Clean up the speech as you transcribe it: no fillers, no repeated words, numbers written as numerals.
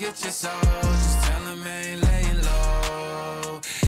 get your soul. Just tell him I ain't late.